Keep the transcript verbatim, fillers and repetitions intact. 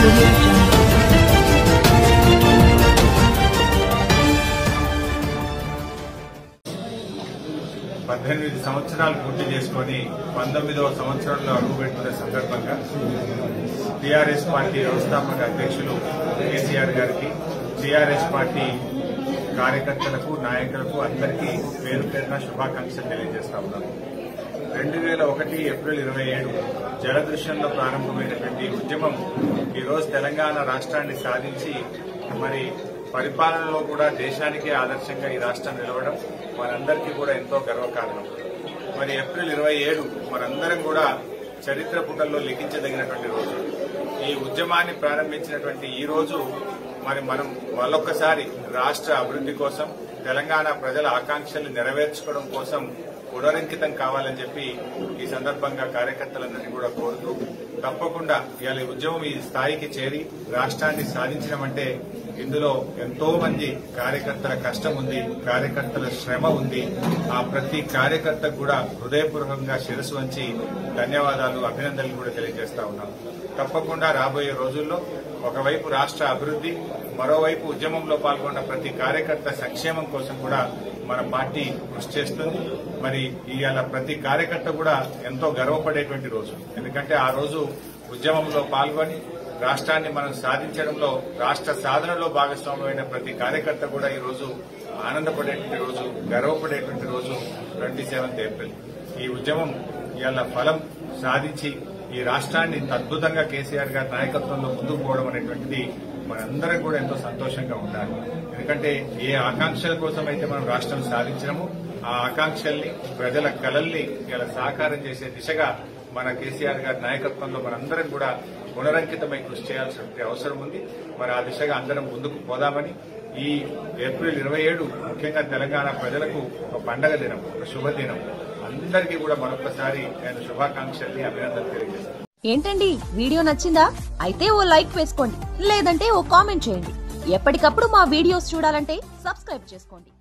audio jungle. పద్దెనిమిది సంవత్సరాలు పూర్తి చేసుకుని పంతొమ్మిదవ సంవత్సరంలో అడుగుపెట్టిన సందర్భంగా టీఆర్ఎస్ పార్టీ వ్యవస్థాపక అధ్యక్షులు కేసీఆర్ గారికి, టీఆర్ఎస్ పార్టీ కార్యకర్తలకు, నాయకులకు అందరికీ పేరు పేరున శుభాకాంక్షలు తెలియజేస్తా ఉన్నాము. రెండు వేల ఒకటి ఏప్రిల్ ఇరవై ఏడు జలదృశ్యంలో ప్రారంభమైనటువంటి ఉద్యమం ఈరోజు తెలంగాణ రాష్ట్రాన్ని సాధించి మరి పరిపాలనలో కూడా దేశానికే ఆదర్శంగా ఈ రాష్ట్రం నిలవడం మనందరికీ కూడా ఎంతో గర్వకారణం. మరి ఏప్రిల్ ఇరవై ఏడు మనందరం కూడా చరిత్ర పుటల్లో లిఖించదగినటువంటి రోజు. ఈ ఉద్యమాన్ని ప్రారంభించినటువంటి ఈ రోజు మరి మనం మరొకసారి రాష్ట్ర అభివృద్ది కోసం, తెలంగాణ ప్రజల ఆకాంక్షలు నెరవేర్చుకోవడం కోసం పునరంకితం కావాలని చెప్పి ఈ సందర్భంగా కార్యకర్తలందరినీ కూడా కోరుతూ, తప్పకుండా ఇవాళ ఉద్యమం ఈ స్థాయికి చేరి రాష్ట్రాన్ని సాధించడమంటే ఇందులో ఎంతో మంది కార్యకర్తల కష్టం ఉంది, కార్యకర్తల శ్రమ ఉంది. ఆ ప్రతి కార్యకర్తకు కూడా హృదయపూర్వకంగా శిరస్సు వంచి ధన్యవాదాలు, అభినందనలు కూడా తెలియజేస్తా ఉన్నాం. తప్పకుండా రాబోయే రోజుల్లో ఒకవైపు రాష్ట్ర అభివృద్ది, మరోవైపు ఉద్యమంలో పాల్గొన్న ప్రతి కార్యకర్త సంక్షేమం కోసం కూడా మన పార్టీ కృషి చేస్తుంది. మరి ఇవాళ ప్రతి కార్యకర్త కూడా ఎంతో గర్వపడేటువంటి రోజు. ఎందుకంటే ఆ రోజు ఉద్యమంలో పాల్గొని రాష్ట్రాన్ని మనం సాధించడంలో, రాష్ట్ర సాధనలో భాగస్వామ్యమైన ప్రతి కార్యకర్త కూడా ఈ రోజు ఆనందపడేటువంటి రోజు, గర్వపడేటువంటి రోజు ట్వంటీ సెవెంత్ ఏప్రిల్. ఈ ఉద్యమం ఇవాళ ఫలం సాధించి ఈ రాష్ట్రాన్ని అద్భుతంగా కేసీఆర్ గారి నాయకత్వంలో ముందుకు పోవడం అనేటువంటిది మనందరం కూడా ఎంతో సంతోషంగా ఉండాలి. ఎందుకంటే ఏ ఆకాంక్షల కోసం అయితే మనం రాష్ట్రం సాధించినామో ఆ ఆకాంక్షల్ని, ప్రజల కలల్ని ఇలా సాకారం చేసే దిశగా మన కేసీఆర్ గారి నాయకత్వంలో మనందరం కూడా పునరంకితమై కృషి చేయాల్సిన అవసరం ఉంది. మరి ఆ దిశగా అందరం ముందుకు పోదామని ఈ ఏప్రిల్ ఇరవై ఏడు ముఖ్యంగా తెలంగాణ ప్రజలకు ఒక పండగ దినం, ఒక శుభదినం. అందరికీ కూడా మరొకసారి నేను శుభాకాంక్షల్ని, అభినందనలు తెలియజేస్తాను. ఏంటండి, వీడియో నచ్చిందా? అయితే ఓ లైక్ వేసుకోండి, లేదంటే ఓ కామెంట్ చేయండి. ఎప్పటికప్పుడు మా వీడియోస్ చూడాలంటే సబ్స్క్రైబ్ చేసుకోండి.